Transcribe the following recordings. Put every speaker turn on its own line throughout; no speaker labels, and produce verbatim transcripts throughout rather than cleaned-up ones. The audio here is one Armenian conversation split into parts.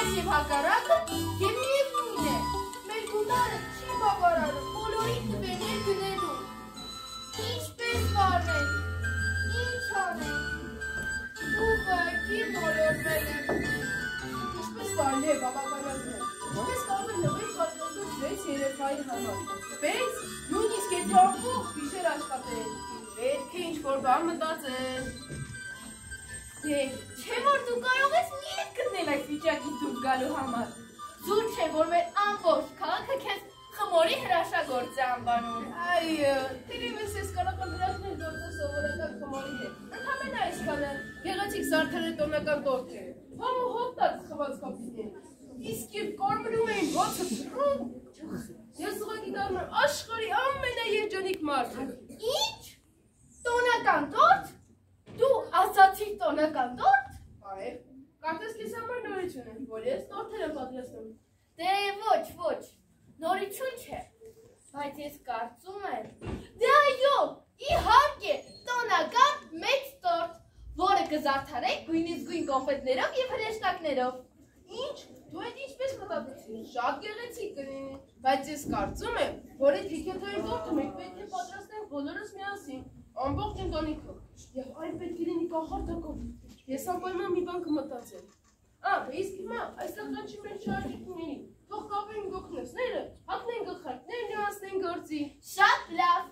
այս և հակառակը և միևնույն է, մեր գունարը չի բավարարում բոլորի տվերներ գնելու։ Ինչպես վարվենք, ինչ անենք, ուղղակի մոլորվել եմ։ Ինչպես կարելի է բավականացնել, ինչպես կարող է լվել պատրաստող վեց երեխայի համար, բայց նույնիսկ եթե ամբողջ գիշեր աշխատել, պետք է ինչ-որ բան մտածել։ Դե, չէ որ դու կարող ես մի ետ գտնել այս վիճակից դուրս գալու համար։ Զուր չէ, որ մեր ամբողջ քաղաքը քեզ խմորի հրաշագործ է անվանում։ Այո, թերևս ես կարող եմ հրաշներ գործել սովորական խմորի հետ։ Ընդհանրապես այսքանը գեղեցիկ զարդարել տոնական տորթ է։ Համ ու հոտած խված կապիտեն։ Իսկ երբ կարմրում էին բացը թռում, ես ուղղակի դառնում եմ աշխարհի ամենաերջանիկ մարդը։ Ինչ? Տոնական տորթ? Դու ասացիր տոնական տորթ? Այո, կարծես քեզ համար նորություն է, որ ես տորթեր եմ պատրաստում։ Դե ոչ, ոչ, նորություն չէ, բայց ես կարծում եմ։ Դե այո, իհարկե, տոնական մեծ տորթ, որը կզարդարեք գույնիզգույն կոնֆետներով և հրեշտակներով։ Ինչ, դու այդ ինչպես մտածեցիր, շատ գեղեցիկ կլինի, բայց ես կարծում եմ, որ այդ հիքեթային տորթը մենք պետք է պատրաստենք բոլորս միասին, ամբողջ ընտանիքը, և այն պետք է լինի կախարդակով։ Ես անպայման մի բան կմտածեմ։ Ա, իսկ հիմա այստեղ կանչի մեր շարժիկների, թող կապեն գոքնոցները, հագնեն գլխարկներն ու անցնեն գործի։ Շատ լավ։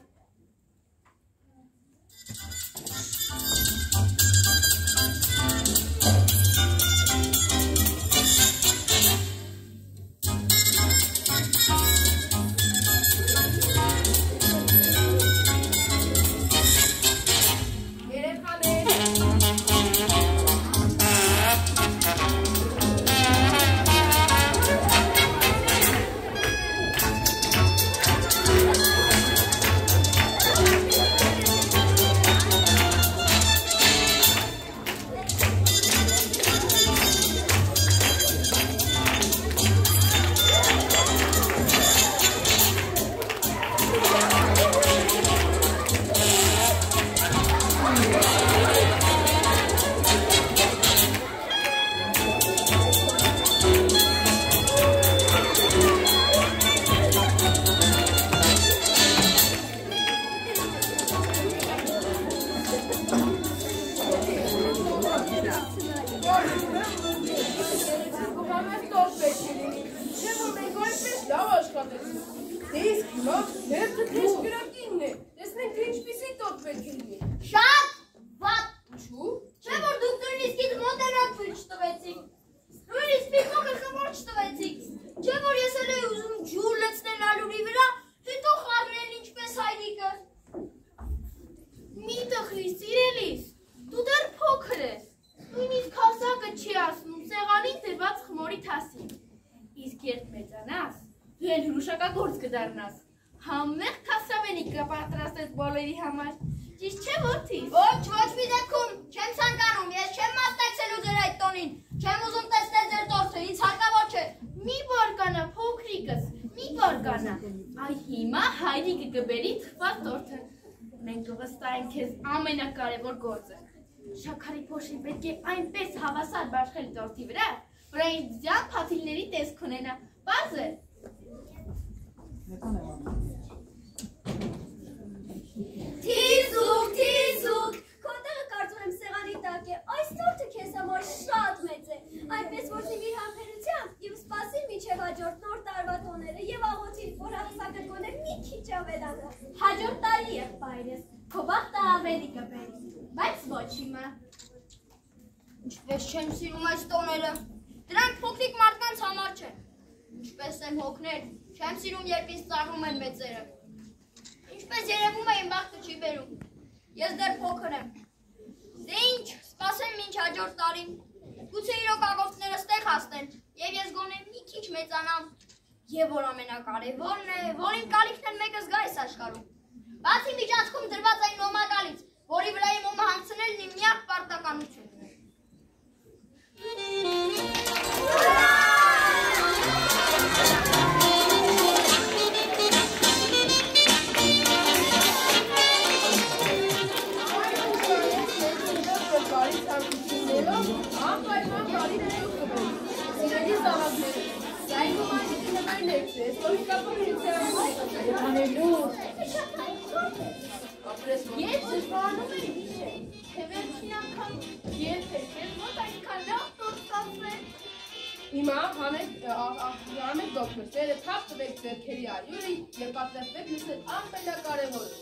Ամենակարևոր գործը։ Շաքարի փոշին պետք է այնպես հավասար բաշխել տորթի վրա, որ այն ձյան փաթիլների տեսք ունենա։ Պարզ է։
Թիզուկ, թիզուկ, քո տեղը կարծում եմ սեղանի տակ է, այս տորթը քեզ համար շատ մեծ է, այնպես որ զիվի համբերությամբ և սպասիր մինչև հաջորդ նոր տարվա տոները և աղոթիր, որ հասակը գոնե մի քիչ ավելանա։ Հաջորդ տարի եղբայրս, քո բախտը ավելի կբերի, բայց ոչ հիմա։
Ինչպես չեմ սիրում այս տոները, դրանք փոքրիկ մարդկանց համար չեն։ Ինչպես եմ հոգներ, չեմ սիրում, երբ ինձ ծառում են մեծերը։ Ինչպես երևում է, իմ բախտը չի բերում։ Ես դեռ փոքր եմ։ Դե ինչ, սպասեմ մինչ հաջորդ տարին։ Գուցե իրոք աղոթքներս տեղ հասնեն, և ես գոնե մի քիչ մեծանամ։ Եվ որ ամենակարևորն է, որ իմ կարիքն են մեկը զգա այս աշխարհում։ Բացի միջանցքում դրված այն նոմակալից, որի վրա իմ ումը հանգցնելն իմ միակ պարտականությունն է։
Ալեքսես, որ կապը անելու։ Ապրես
Ես զբաղանում եմ գիշեր, թե վերջին անգամ երբեք ես մոտ այնքան լավ տոց կացրել։
Հիմա հանեք հանեք դոկտորները թափ տվեք ձեռքերի արյուրը եւ պատրաստվեք լսել ամենակարևորը։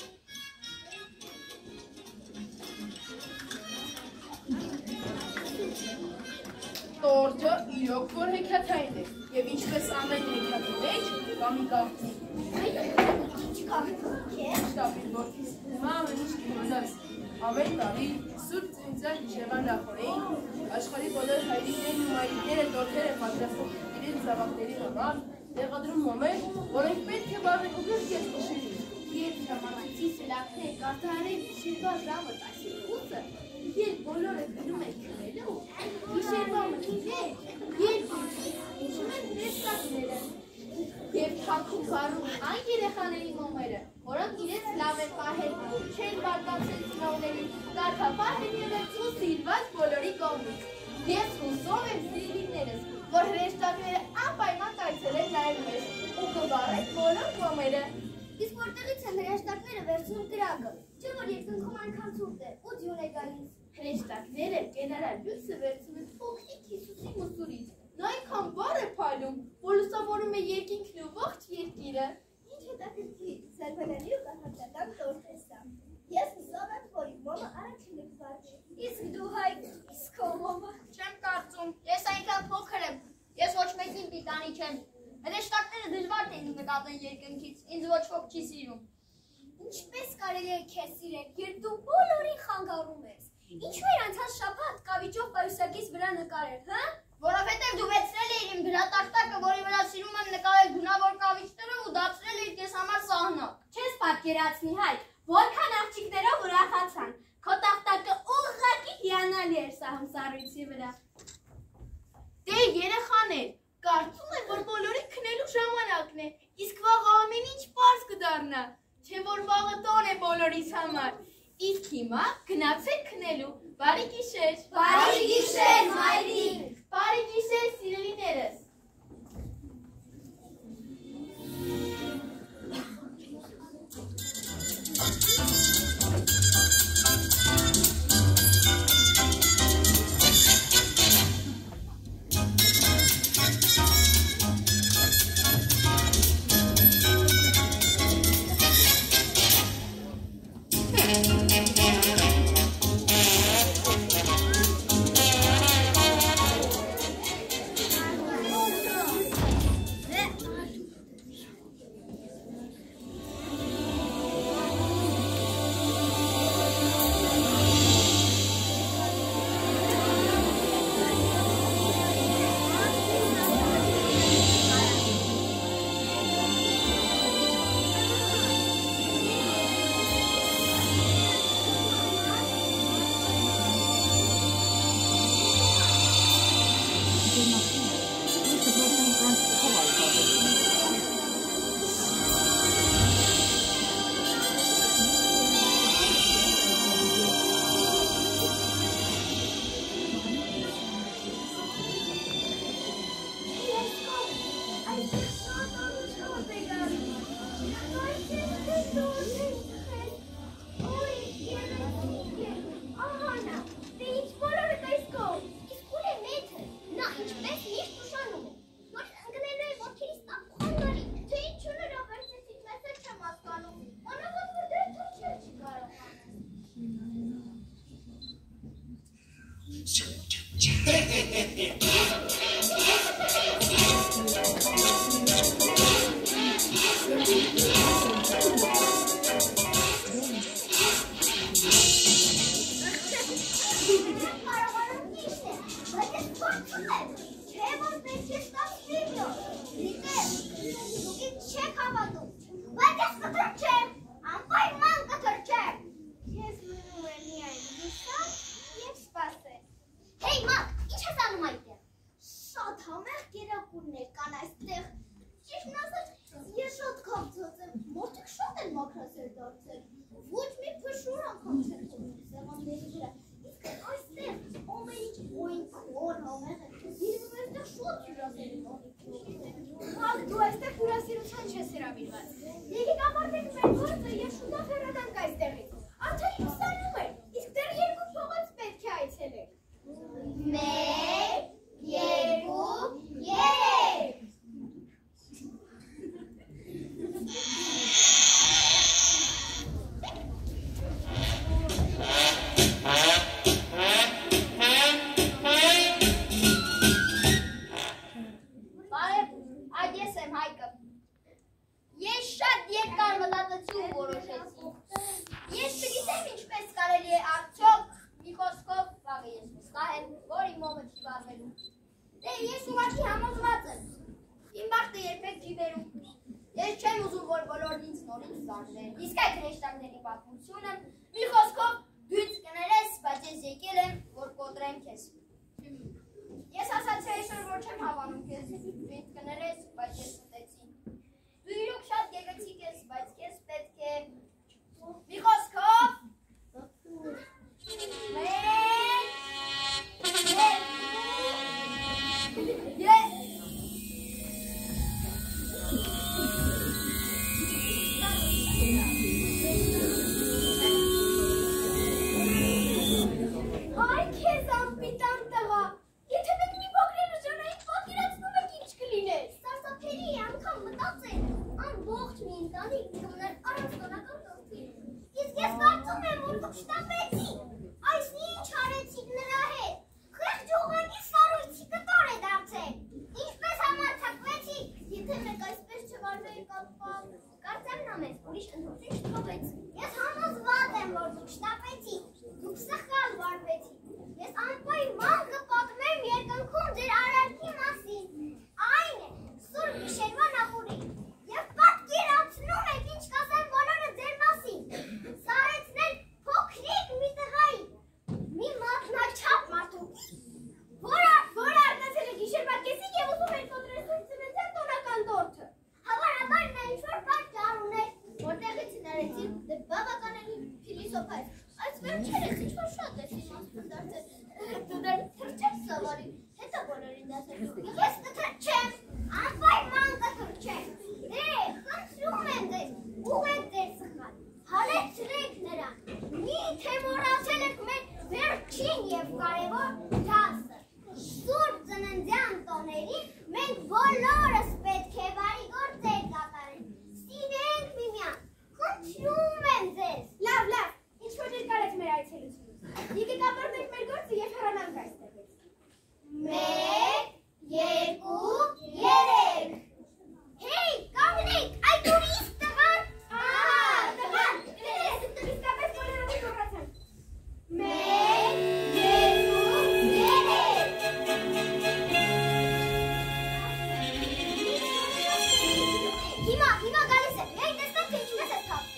Տորթը իրոք որ հեքիաթային է եւ ինչպես ամեն հեքիաթի մեջ կա մի գաղտնի։
Ինչ կախնիկ է։
Շտապի որդիս հիմա ամեն ինչ կիմանաս։ Ամեն տարի Սուրբ Ծննդյան գիշերվա նախօրեին աշխարհի բոլոր հայրիկներն ու մայրիկները տորթեր են պատրաստում իրենց զավակների համար, տեղադրում մոմեր, որոնք պետք է բարվեն ուղիղ և գիշերին։
Երբ ժամանակի սելակները կարտահարեն գիշերվա ժամը տասնութը, երբ բոլորը գնում են քնելու, գիշերվա մթիներ, երբ ուշում են նեստակները, և թաքուն վառում այն երեխաների մոմերը, որոնք իրենց լավ են պահել ու չեն բարկացել ծնողների, կարգապահ են եղել ու սիրված բոլորի կողմից։ Ես հուսով եմ սիրելիներս, որ հրեշտակները անպայման կայցելեն նաև մեզ ու կվառեն բոլոր մոմերը։
Իսկ որտեղից են հրեշտակները վերցնում կրակը, չէ որ երկնքում այնքան ցուրտ է ու ձյուն է գալիս։
Հրեշտակները կենարար լույսը վերցում են փոքրիկ Հիսուսի մուսուրից։ Նա այնքան վառ է փայլում, որ լուսավորում է երկինքն ու ողջ երկիրը։
Ինչ հետաքրքիր, սերբերելի ու կանադական տորթ է սա։ Ես հուսով եմ, որ իմ մոմը առաջինը կվարվի։ Իսկ դու հայ, իսկ քո մոմը։
Չեմ կարծում, ես այնքան փոքր եմ, ես ոչ մեկին պիտանի չեմ։ Հրեշտակները դժվար թե ինձ նկատեն երկնքից, ինձ ոչ ոք չի սիրում։
Ինչպես կարելի է քեզ սիրել, երբ դու բոլորին խանգարում ես։ Ինչու էր անցած շաբաթ կավիճով պայուսակից վրա նկարել, հա?
Որովհետև դու վերցրել էիր իմ գրատախտակը, որի վրա սիրում եմ նկարել գունավոր կավիճները ու դարձրել էիր քեզ համար սահնակ։
Չես պատկերացնի հայ, որքան աղջիկներով ուրախացան։ Քո տախտակը ուղղակի հիանալի էր սահում սառույցի վրա։
Դե երեխաներ, կարծում եմ, որ բոլորի քնելու ժամանակն է, իսկ վաղ ամեն ինչ պարզ կդառնա, չէ որ վաղը տոն է բոլորիս համար։ Իսկ հիմա գնացեք քնելու, բարի գիշեր։
Բարի գիշեր, մայրիկ։
Բարի գիշեր, սիրելիներս։
Դու այստեղ
հյուրասիրության չես հրավիրված։ Եկեք ավարտենք մեր գործը և շուտով հեռանանք այստեղից։ Արդեն ուսանում է, իսկ դեռ երկու փողոց պետք է այցելենք։
Մեկ, երկու, երեք։
Բարև, այդ ես եմ Հայկը։ Ես շատ երկար մտածեցի ու որոշեցի։ Ես չգիտեմ ինչպես կարելի է արդյոք մի խոսքով վաղը ես վստահել, որ իմ մոմը չի վարվելու։ Դե ես ուղղակի համոզված եմ։ Իմ բախտը երբեք չի վերում։ Ես չեմ ուզում, որ բոլորն ինձ նորից զարթեն։ Իսկ այդ հեշտակների պատմությունը մի խոսքով դու ինձ կներես, բայց ես եկել եմ, որ կոտրեմ քեզ։ Ես ասացի այսօր, որ չեմ հավանում քեզ, դու ինձ կներես, բայց ես ուտեցի։ Դու իրոք շատ գեղեցիկ ես, բայց քեզ պետք է մի խոսքով
Այ քեզ անպիտան տղա, եթե մեկ մի փոքրին ուժանային պատկերացնում եք ինչ կլիներ։
Սարսափելի է անգամ մտածել, ամբողջ մի ընտանիք կմներ առանց տոնական տորթի։ Իսկ ես կարծում եմ, որ դուք շտապեցիք, այս ինչ արեցիք նրա հետ, խեղճ ողանի սարույցի կտոր է դարձել, ինչպես համարձակվեցիք, եթե մեկ այսպես չվարվեի կապված, կարծեմ նա մեզ ուրիշ ընդհոսին շտապեց։ Ես համոզված եմ, որ դուք շտապեցիք, դուք սխալ վարվեցիք, ես անպայման կպատմեմ երկնքում ձեր արարքի մասին, այն է, սուր գիշերվա նախուրի, և պատկերացնում եք ինչ կասեն բոլորը ձեր մասին, սարեցնել փոքրիկ մի տղայի, մի մատնաչափ մարդու,
Որ արնացել է գիշերվա կեսին և ուզում էր կոտրել սուրբ ծննդյան տոնական տորթը։
հավանաբար նա ինչ-որ պատճառ ուներ, որտեղից ներեցին դե բավականելի փիլիսոփա էր, այս վերջերս ինչ-որ շատ ես իմաստուն դարձել, դու դեռ թռչեք սավարի, հետո բոլորին դասելու, ես կթռչեմ, անպայման կթռչեմ, դե, խնդրում եմ ձեզ, ուղեք ձեր սխալ, հալեցրեք նրան, միթե մոռացել եք մեր վերջին և կարևոր դասը, սուրբ ծննդյան տոներին մենք բոլորս պետք է բարի գործեր կատարենք, սիրենք միմյանց, խնդրում եմ ձեզ։
Լավ, լավ, ինչ-որ երկար եք մեր այցելությունից։ Եկեք ավարտենք մեր գործը և հեռանանք այստեղից։
Մեկ, երկու, երեք։ Հեյ, կանգնեք, այդ ուրիշ տղան։
Ահա, տղան, ես իսկապես բոլորովին մոռացանք։
Մեկ, երկու, երեք։ Հիմա, հիմա գալիս է, միայն տեսնեք, թե ինչպես է թափվում։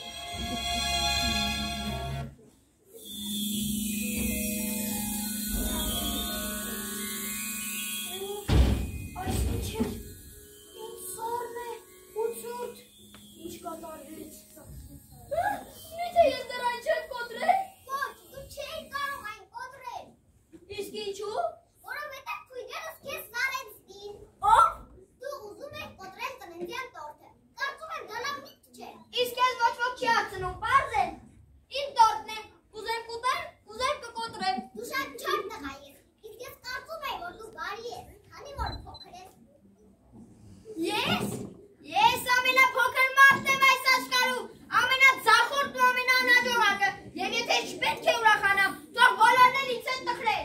Այս ինչ է, ինչ սարն է, ու ծուրտ, ինչ կատարվեց։ Միթե ես դեռ այն չեմ կոտրել։
Ոչ, դու չէի կարող այն կոտրել։
Իսկ ինչու։
Որովհետև քույրերս քեզ սարեցին։
Ո՞վ։
Դու ուզում ես կոտրել ծննդյան տորթը։ Կարծում եմ դա լավ միտք չէ։
Իսկ ես ոչ ոք չի հարցնում, պարզ է։ Իմ տորտն է, կուզեմ կուտեմ, կուզեմ կկոտրեմ։
Դու շատ չար տղա ես։ Իսկ ես կարծում եմ, որ դու բարի ես, քանի որ փոքր ես։
Ես, ես ամենափոքր մարդն եմ այս աշխարհում, ամենաձախորդն ու ամենաանհաջողակը, և եթե չպետք է ուրախանամ, թող բոլորն էլ ինձ են տխրել։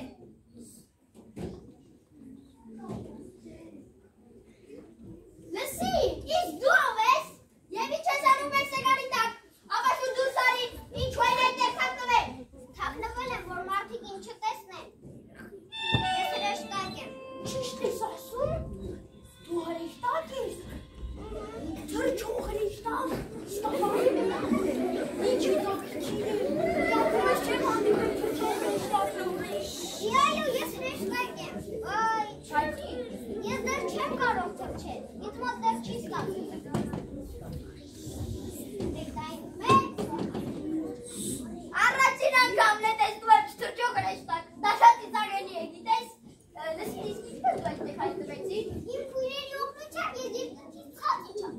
Լսի, իսկ դու ով ես։
Եվ ինչ ես անում մեր սեղանի տակ, ապա շուտ դուրս արի, ինչու են այդտեղ թաքնվել։
Թաքնվել եմ, որ մարդիկ ինձ չտեսնեն։ Ես հրեշտակ եմ։
Ճիշտ ես ասում։ Դու հրեշտակ ես։ Դեռ չող հրեշտակ։ Ստավարի եմ։ Ինչի տակրքին է։ Դակում ես չեմ հանդիպել, թե չեմ հրեշտակ եմ։
Այո, ես հրեշտակ եմ։ Այ,
Չայքի։
ես դեռ չեմ կարող թռչել։ Ինձ մոտ դեռ չի ստացվում։
Առաջին անգամ լետեսնում եմ չթրջող հրեշտակ, դա շատ ծիծաղելի է, գիտես, լսի իսկ ինչպես դու այդտեղ հայտնվեցի։
Իմ քույրերի օգնությամբ ես երկնքից ցած իջա։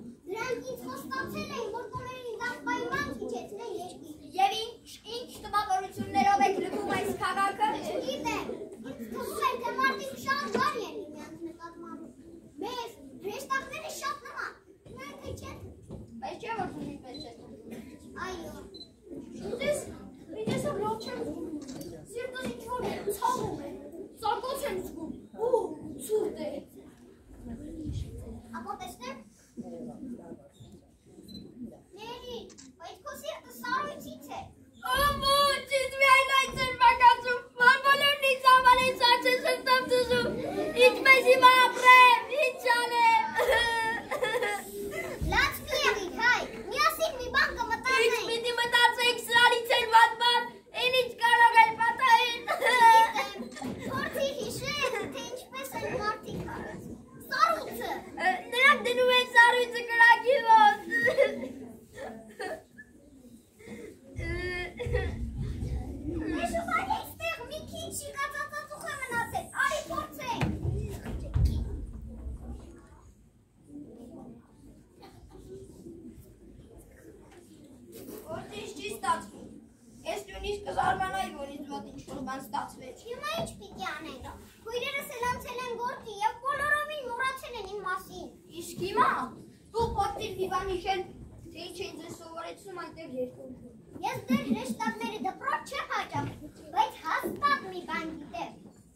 Ապա տեսնեմ։ Ների, այդ քո սիրտը սարույցից է։
Ոչ, ինձ միայն այդ էր մակածում, որ բոլորն ինձ համար են սարսես հստամ դուզում, ինչպես հիմա ապրեմ, ինչ անեմ։
Լաց կլեղիք, հայ, միասին մի բան կմտածենք։
Ինչ պիտի մտածենք սրանից էր ված բան, են ինչ կարող էր պատահել։
Գիտեմ, փորձի հիշել, թե ինչպես են մարդիկ արած։ Սարույցը։
Նրանք դնում են սարույցը կրակի ոտ։
Ես ուղղակի այստեղ մի քիչ շիկացածածուխ է մնացել, արի փորձենք։
Ոչ ինչ չի ստացվում։ Ես նույնիսկ կզարմանայի, որ ինձ մոտ ինչ-որ բան ստացվեց։
Հիմա ինչ պիտի անենք։ Քույրերս էլ անցել են գործի և բոլորովին մոռացել են իմ մասին։
Իսկ հիմա դու փորձիր մի բան հիշել, թե ինչ են ձեզ սովորեցնում այնտեղ երկում։
Ես դեռ հրեշտակների դպրոց չեմ հաճախել, բայց հաստատ մի բան գիտեմ։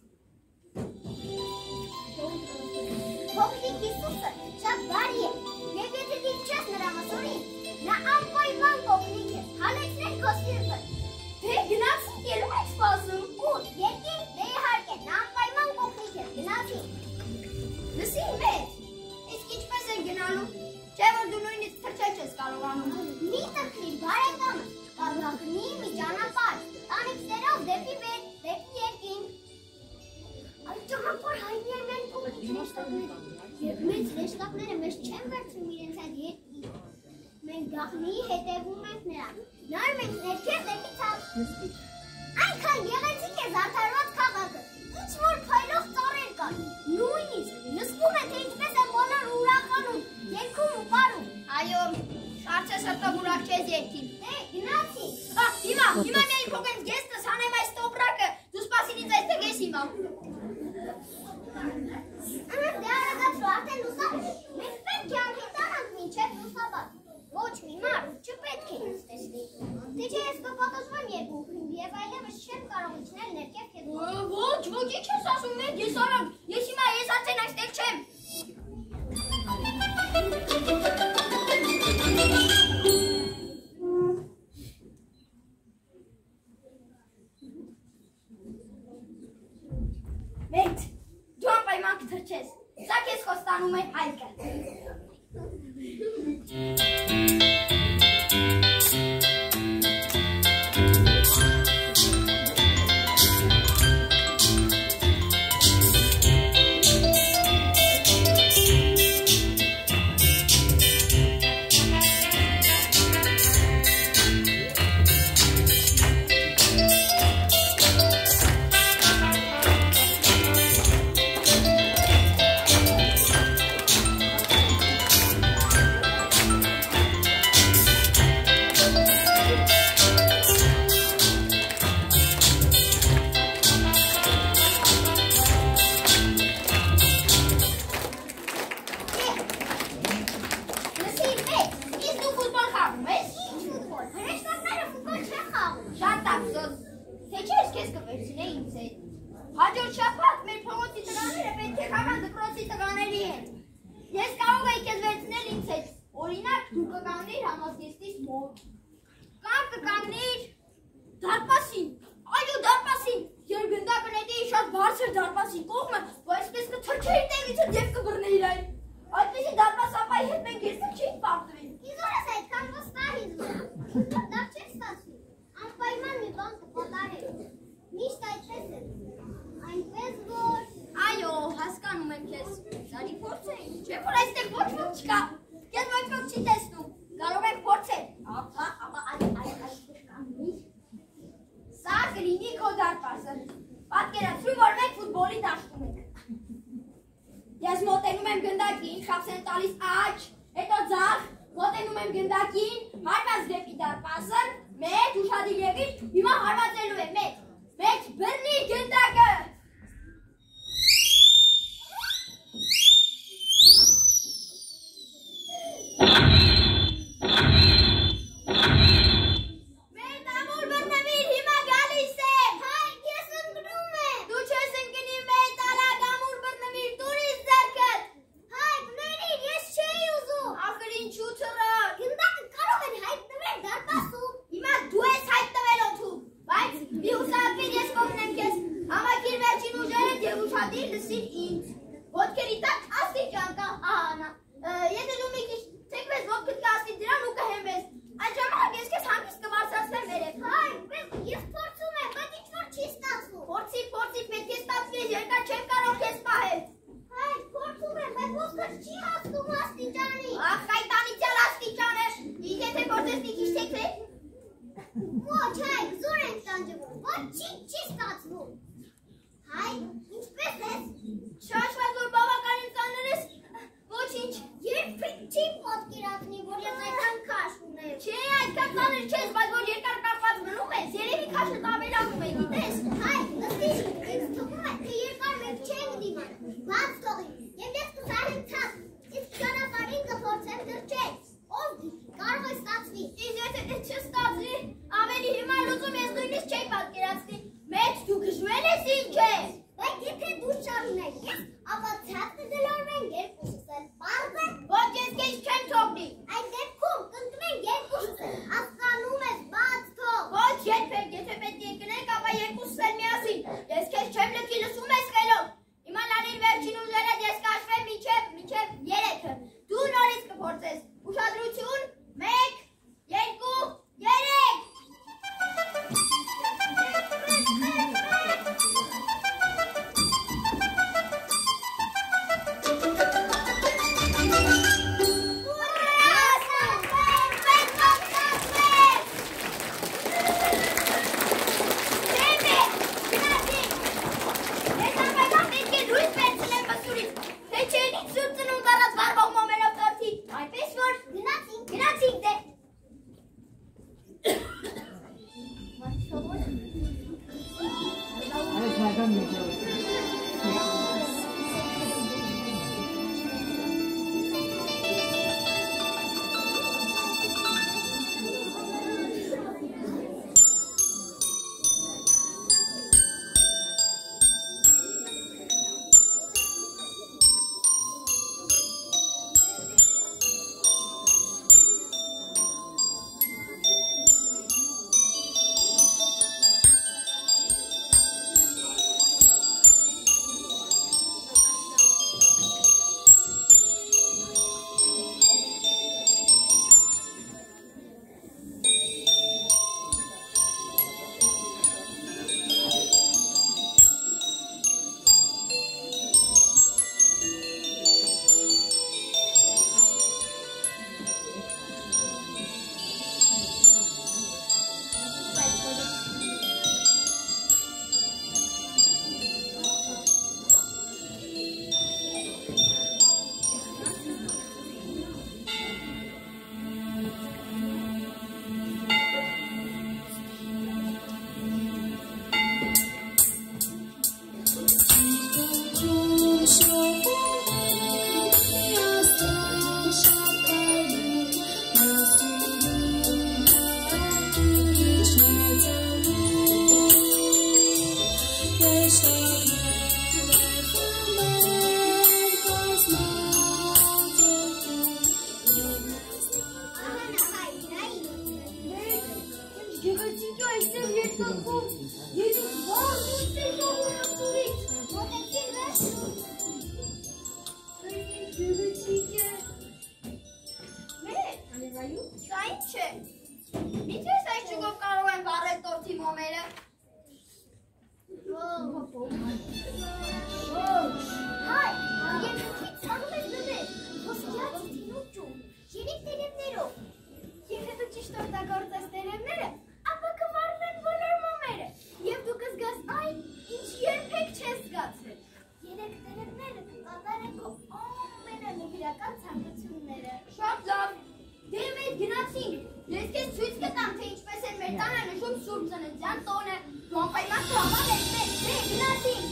Փոքրիկ Հիսուսը շատ բարի է, և եթե դիպ չես նրա մսորին, նա անպայման կօգնի քեզ, հալեցնել քո սիրտը։
Թե գնացինք ելում եք սպասում։
Ուր, երկինք, դե իհարկե, նա անպայման կօգնի քեզ, գնացինք։
Լսի մեծ, իսկ ինչպես են գնալու, չէ որ դու նույնիսկ թռչել չես կարողանում։
Մի տխրիր բարեկամս, կազմակնի մի ճանապարհ, տանիքներով դեպի վեր, դեպի երկինք։ Այդ ճանապարհ հայտնի է միայն փոքրիկ հրեշտակները, և մեծ հրեշտակները մեզ չեն վերցնում իրենց այդ երկինք։ Մենք գաղտնիի հետևում ենք նրան, նայում ենք ներքև դեպի ցած։ Այնքան գեղեցիկ է զարդարված քաղաքը, ինչ-որ փայլող ծառեր կան, նույնիսկ լսվում է, թե ինչպես են բոլորը ուրախանում, երգում ու պարում։
Այո, շարցե սրտով ուրախ չես երկին։
Դե, գնացի։
Ա, հիմա, հիմա միայն փոքրինչ գեստս հանեմ այս տոպրակը, դու սպասին ինձ այստեղ ես հիմա։
Դե արագացրու, արդեն լուսավոր է։ Մենք պետք է անհետանանք մինչև լուսաբաց։ Ոչ մի մարդ չպետք է ինձ տեսնի։ Թե չէ ես կպատասխանեմ երկուքին և այլևս չեմ կարող իջնել ներքև քեզ մոտ։
Ոչ, ոչ, ինչ ես ասում մեծ, ես արագ, ես հիմա ես արդեն այստեղ չեմ։ Մեծ, դու անպայման կթռչես, սա քեզ խոստանում է հայկը։ Հաջորդ շաբաթ մեր փողոցի տղաները պետք է խաղան դպրոցի տղաների հետ։ Ես կարող եի քեզ վերցնել ինձ հետ։ Օրինակ դու կկանգնիր համազգեստից մոտ։ Կամ կկանգնիր դարպասին։ Այո, դարպասին։ Երբ գնդակը նետեի շատ բարձր դարպասի կողմը, այսպես կթռչեի տեղից և կբռնեիր այն։ Այդպիսի դարպասապայի հետ մենք երբեք չէինք պարտվի։
Իզոր ես այդքան վստահ ինձ մոտ։ Լավ չէր ստացվի։ Անպայման մի բան կպատահի։ Միշտ այդպես է։ Այնպես որ…
Այո, հասկանում եմ քեզ։ Զարի փորձենք, չէ՞ որ այստեղ ոչ ոք չկա։ Քեզ ոչ ոք չի տեսնում։ Կարող ենք փորձել։ Ապա, ապա այ այ այստեղ կանգնիր։ Սա կլինի քո դարպասը։ Պատկերացրու, որ մենք ֆուտբոլի դաշտում ենք։ Ես մոտենում եմ գնդակին, խաբս եմ տալիս աջ, հետո ձախ, մոտենում եմ գնդակին, հարված դեպի դարպասը, մեծ ուշադիր եղիր, հիմա հարվածելու եմ մեծ, մեծ բռնի գնդակը։
Հայ, չի հասնում աստիճանի։
Ախ, այտանիցյալ աստիճանը, իսկ եթե գործես մի քիչ թեքվե։
Ոչ, հայ, զոր ենք տանջվում, ոչինչ չի ստացվում։ Հայ, ինչպես ես։
Շաշված որ բավականին ծանր ես, ոչինչ։
Երբեք չի պատկերացնի, որ ես այդքան քաշ ունեմ։
Չէ, այդքան ծանր չես, բայց որ երկար կախված մնում ես, երևի քաշը տավելանում է, գիտես։
Հայ, նստիր, ինձ թվում է, թե երկար մեկ չենք դիման։ Բաց թողի, և ես կսարեմ ցած, իսկ ճանապարհին կփորձեմ թռչել։ Ով գիտի, կարող է ստացվի։
Իսկ եթե չստացվի, ավելի հիմար լուծում ես նույնիսկ չէի պատկերացնի։ Մեծ դու գժվել ես ինչ ես։
Բայց եթե դու շարունակես, ապա ցածը դլորվեն երկուսս էլ, պարզ է։
Ոչ ես քեզ չեմ թողնի։
Այդ դեպքում կընկնենք երկուսս էլ, հասկանում ես, բաց թող։
Ոչ երբեք, եթե պետք է ընկնենք, ապա երկուսս էլ միասին։ Ես քեզ չեմ լքի, լսում ես խելոք։ Իմանալիր վերջին ուժերդ ես կաշվեմ մինչև մինչև երեքը։ Դու նորից կփորձես։ Ուշադրություն, մեկ, երկու, երեք։ Այնպես որ
Գնացինք,
գնացինք դե։ Սա ինչ է։ Միթե այս ճյուղով կարող են վառել տորթի մոմերը։
հայ, եթե չի ծանում ես դներ, ոսկյացի թինուճում, երիք տերևներով։ Եթե դու ճիշտ օգտագործես տերևները, ապա կվառվեն բոլոր մոմերը, և դու կզգաս այն, ինչ երբեք չես զգացել։ Երեք տերևները կկատարեն քո ամենանվիրական ցանկությունները։
Շատ լավ։ Դե մենք գնացինք։ Ես քեզ ցույց կտամ, թե ինչպես են մեր տանը նշում Սուրբ Ծննդյան տոնը։ Դու անպայման կհավատես մեզ։ Դե գնացինք։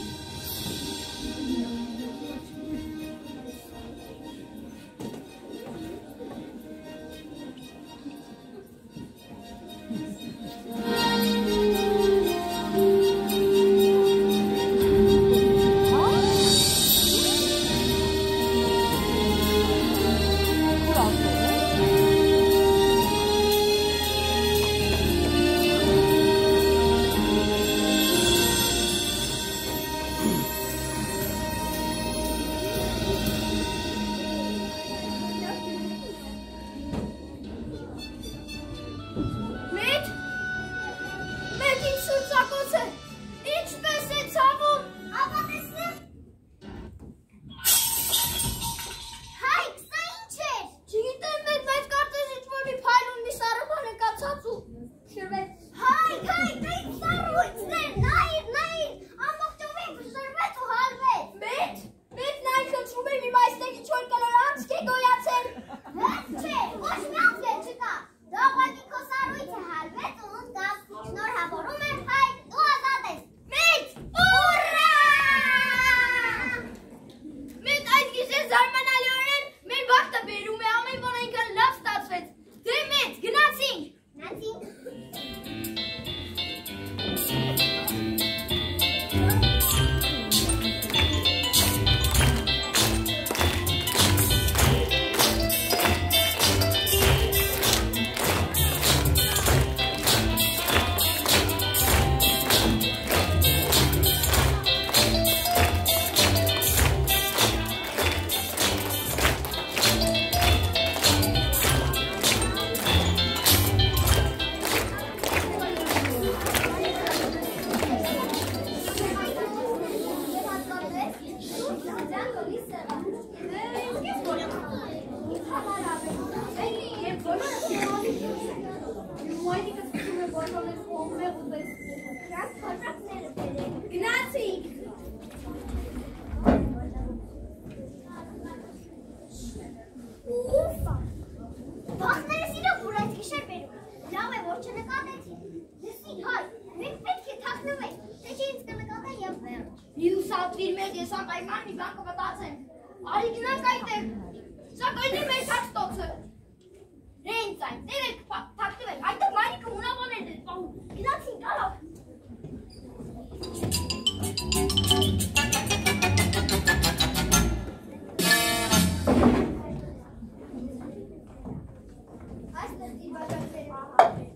աղայման մի բան կմտածեմ։ Արի գնանք այդտեղ։ Սա կլինի մեր քաչ տոցը։ Ռենց այն, դեր եք թաքնվել, այդտեղ մայրիկը հունավաներ դեր պահում։ Գնացինք, ալավ։
Այստեղ դիվագացերի մահա։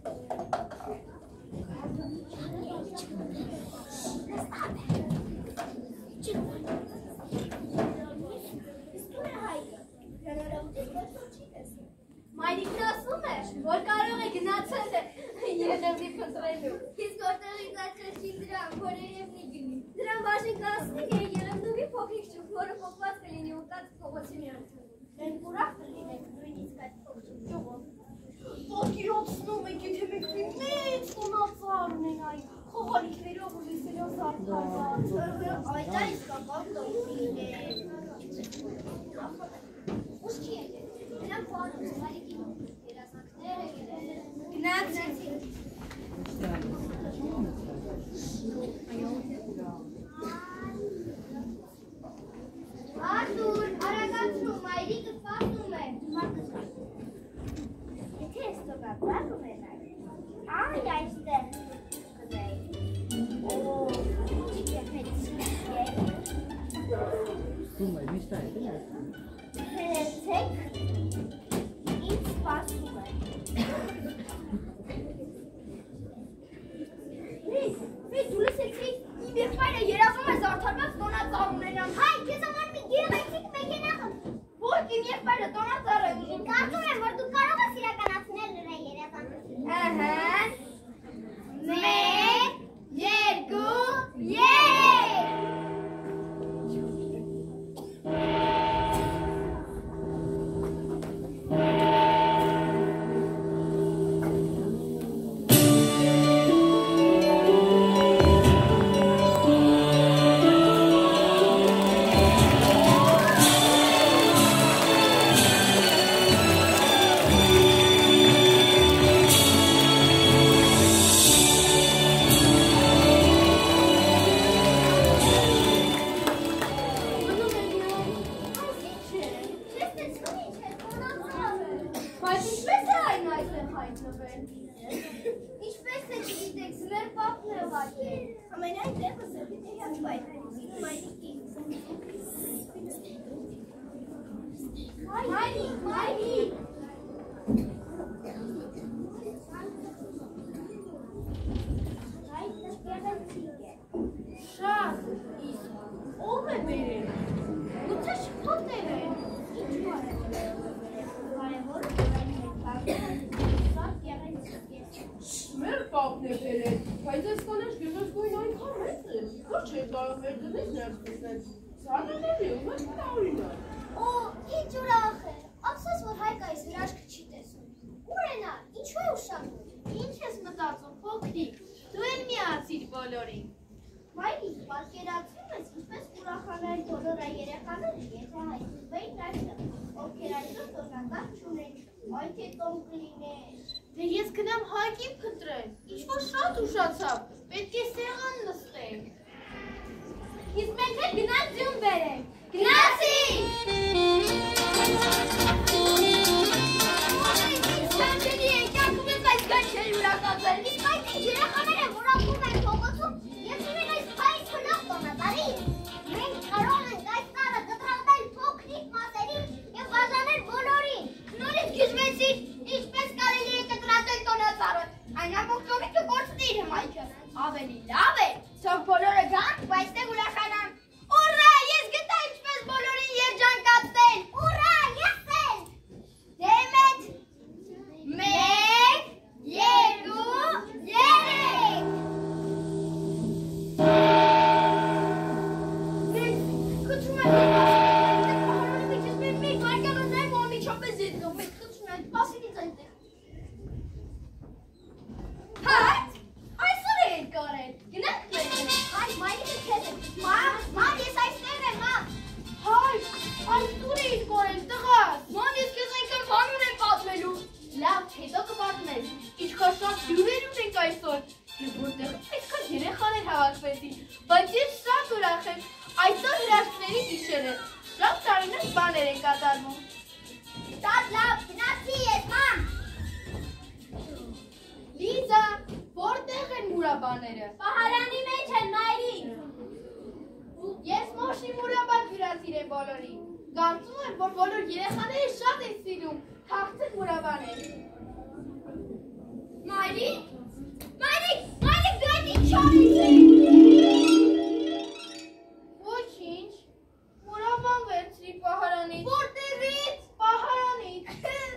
Մայրիկն ասում է, որ կարող է գնացել է երևի փնտրելու։
Իսկ որտեղից այդ քրչին դրան, որ երևնի գնի։ Դրան բաժին կասնիկ է երևնուվի փոքրիկ ճուք, որը փոքված կլինի ու կած փողոցի միացնում։
Մենք ուրախ կլինենք նույնիսկ այդ փոքրիկ ճյուղով։
Ոգիրոցնում եք, եթե մենք մի մեծ տոնածառ ունենք այն խողալիքներով ու լիսերով զարդարված։
Այդ դա իսկական տոքին է։ Ուշքի եկեք, դրանք պարում, սղալիքի երազանքները,
Գնացինք։
Արտուր, արագացնում, մայրիկը սպասում է։ Եթե ես տոկատար ունենայ, այ այստեղ կդեի։ Օ, ինչ եփեցիկ է։ Հերեցեք, ինչ սպասում է։
Մեզ դու լսեցի, իմ եղբայրը երազում է զարդարված տոնածառ ունենալ։
Հայ, քեզ համար մի գեղեցիկ մեքենա
Ոչ, իմ եղբայրը տոնածառ է ուզում։
կարծում եմ, որ դու կարող ես իրականացնել նրա երազանքությունը։
Ահա։
Մեկ, երկու, երեք։
Բայց ինչպես է այն այստեղ հայտնվել։
Ինչպես է գիտեք, զներ պապն է ուղարկել։ Ամենայն դեպս է պիտի հաշվայտնի մայրիկի։ Մայրիկ, մայրիկ։ Այստեղ գեղեցիկ է։
Շատ, իսկ ով է բերել։
Գուցե շփոթել է։
Ինչ որ է։ Կարևորը շատ գեղեցիկ է։
Մեր պապն է բերել, բայց այս կանաչ գեղեցկույն այնքան մեծ է, որ չէր կարող մեր տնից ներս մտնել։ Զարմանալի ու մեծ տարօրինակ։
Օ, ինչ ուրախ է։ Ափսոս, որ Հայկը այս հրաշքը չի տեսնում։ Ուր է նա, ինչու է ուշանում։
Ինչ ես մտածում, փոքրիկ։ Դու էլ միացիր բոլորին։
Մայրիկ, պատկերացնում ես, ինչպես ուրախանային բոլոր այդ երեխաները, եթե հայտնվեին այստեղ, ովքեր այսօր տոկատար չունեն, այ թե տոն կլիներ։
Դե ես գնամ Հայկին փնտրել։ Ինչ-որ շատ ուշացավ։ Պետք է սեղան նստենք։ Իսկ մենք էլ գնանք ձյուն բերենք։ Գնացինք։ Սանջելի է, կյանքում ես այսքան չէր ուրախացել։
Իսկ այդ ինչ երեխաները, որ ապրում են փողոցում, ես ունեն այս փայ քնող տոնատարի, մենք կարող ենք այս տարը կտրատել փոքրիկ մասերի և բաժանել բոլորին։
Նորից գժվեցիր, ինչպես կարելի է կտրատել տոնածառը։ Այն ամոքնովիկը կորցնի իր հմայքը։ Ավելի լավ է, թող բոլորը գան, բայց տեղ ուրախանան։ Ուռա, ես գտա ինչպես բոլորին երջանկացնել։ Շատ լավ, գնացի ես, մամ։
Լիզա, որտեղ են մուրաբաները։
Պահարանի մեջ են, մայրիկ։
Ես մոշի մուրաբան հյուրասիրեմ բոլորին։ Կարծում եմ, որ բոլոր երեխաները շատ են սիրում թախծիկ մուրաբաներ։
Մայրիկ, մայրիկ, մայրիկ, դրանք ինչ անեցեք։
Ոչինչ, մուրաբան վերցրի պահարանից։
Որտեղից։
Պահարանից։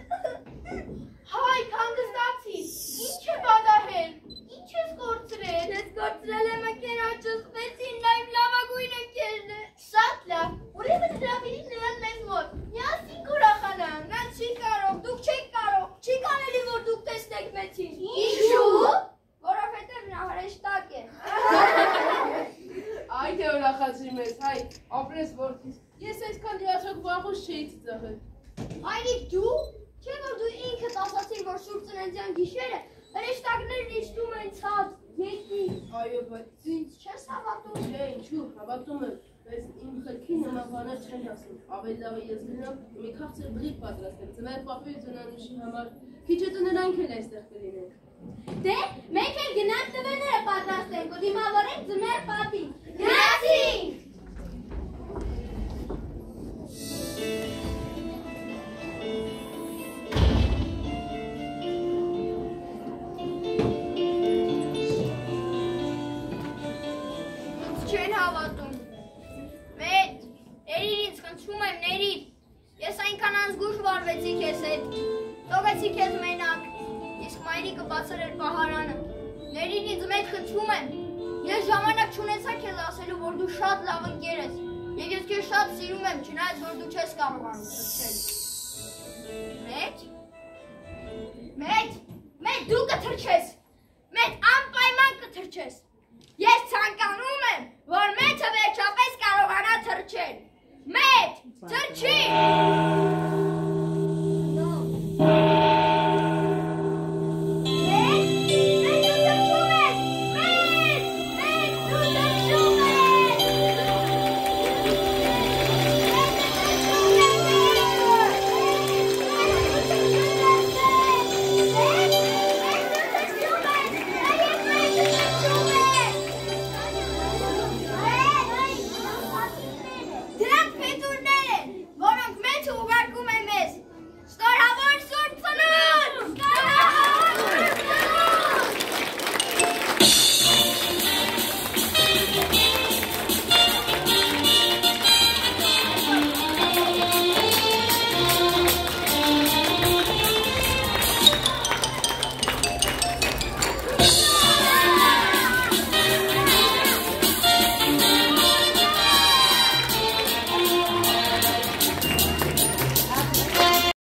Հայ, հանգստացի, ինչ է բադահել, ինչ ես գործրել։
Ես գործրել եմ ընկերոջս, վեցին լայվ լավագույն ընկերն է։
Շատ լավ, ուրեմն հրավիրի նրան մեզ մոտ, միասին կուրախանան։
Նա չի կարող, դուք չեք կարող, չի կանելի, որ դուք տեսնեք մեծին։
Ինչու՞։
Որովհետև նա հրեշտակ է։
Այ թե ուրախացրի մեզ, հայ, ապրես որդիս, ես այսքան դիացոք վաղուց չէի ծծաղել։
Մայրիկ, դու, չէ՞ որ դու ինքդ ասացիր, որ շուրջ ծննդյան գիշերը հրեշտակներն իջնում են ցած, եկի։
Այո, բայց
Ինձ չես հավատում։
չէ, ինչու, հավատում եմ, բայց իմ խելքի նման բաներ չեն ասում, ավելի լավ է ես գնամ, մի քաղցր բղիկ պատրաստեմ, ձմեր պապի ու ծնանուշի համար, քիչ հետո նրանք էլ այստեղ կլինենք։
Դե, մենք էլ գնանք տվերները պատրաստենք ու դիմավորենք ձմեր պապին։ Գնացինք։
Չեն հավատում։ Մեծ, ներիր ինձ, խնդրում եմ, ներիր։ Ես այնքան անզգուշ վարվեցի քեզ հետ։ Թողեցի քեզ մենակ։ Իսկ մայրիկը բացել էր պահարանը։ Ներիր ինձ, մեծ, խնդրում եմ։ Ես ժամանակ չունեցա քեզ ասելու, որ դու շատ լավ ընկեր ես։ Եվ ես քեզ շատ սիրում եմ, չնայած որ դու չես կարողանում խնդրել։ Մեծ։ Մեծ, մեծ, դու